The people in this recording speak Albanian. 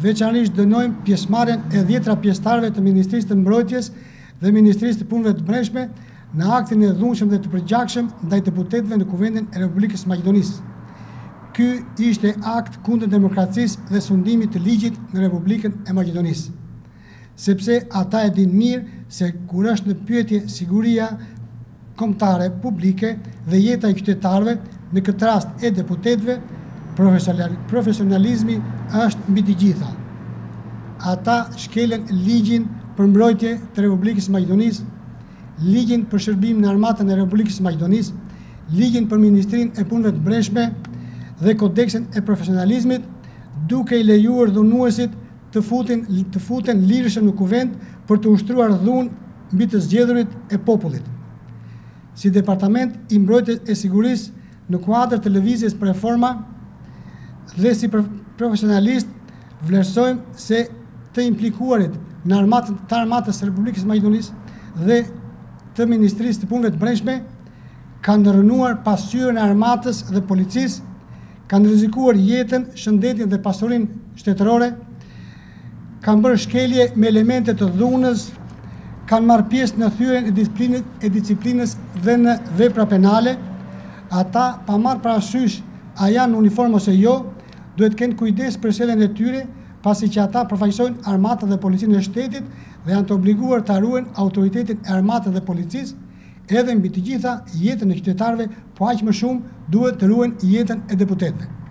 Veçanërisht dënojmë pjesëmarrjen e 10 pjesëtarëve të Ministrisë të Mbrojtjes dhe Ministrisë të Punëve të Brendshme në aktin e dhunshëm dhe të përgjakshëm ndaj deputetëve në Kuvendin e Republikës Maqedonisë. Ky ishte akt kundër demokracisë dhe sundimit të ligjit në Republikën e Maqedonisë, sepse ata e dinë mirë se kur është në pyetje siguria kombëtare publike dhe jeta e qytetarëve, në këtë rast e deputetëve, profesionalizmi është mbi të gjitha. Ata shkelen ligjin për mbrojtje të Republikës Maqedonisë, ligjin për shërbim në armatën e Republikës Maqedonisë, ligjin për Ministrinë e Punëve të Brendshme dhe kodeksin e profesionalizmit, duke i lejuar dhunuesit të futen lirshëm në kuvend për të ushtruar dhunë mbi të zgjedhurit e popullit. Si Departament i Mbrojtjes e Sigurisë në kuadër të lëvizjes për reforma dhe si profesionalist vlerësojmë se të implikuarit në armatës së Republikës Maqedonisë dhe të Ministrisë të Punëve të Brendshme kanë rënuar pasqyrën e armatës dhe policisë, kanë rrezikuar jetën, shëndetin dhe pasurinë shtetërore, kanë bërë shkelje me elemente të dhunës, kanë marrë pjesë në thyrjen e disiplinës dhe në vepra penale. Ata, pa marrë parasysh a janë në uniformë ose jo, duhet kenë kujdes për sjelljen e tyre, pasi që ata përfaqësojnë armatën dhe policinë e shtetit dhe janë të obliguar të ruajnë autoritetin e armatës dhe policisë, edhe mbi të gjitha jetën e qytetarëve, po aq më shumë duhet të ruajnë jetën e deputetëve.